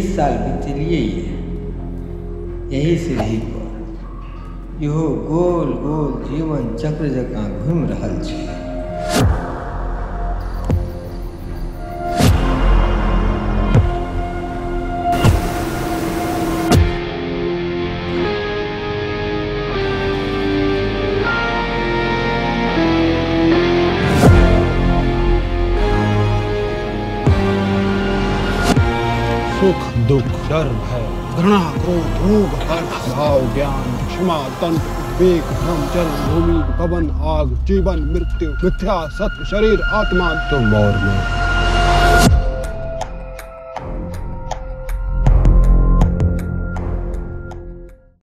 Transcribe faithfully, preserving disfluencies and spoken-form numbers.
तेईस साल बीतलिए यही सीढ़ी पर इहो गोल गोल जीवन चक्र जकाँ घूमि रहल छै। सुख दुख डर भय घृणा क्रोध रोग हर्ष भाव ज्ञान क्षमा तंत्र उद्वेग भ्रम जल भूमि पवन आग जीवन मृत्यु मिथ्या सत्य शरीर आत्मा तुम और मैं।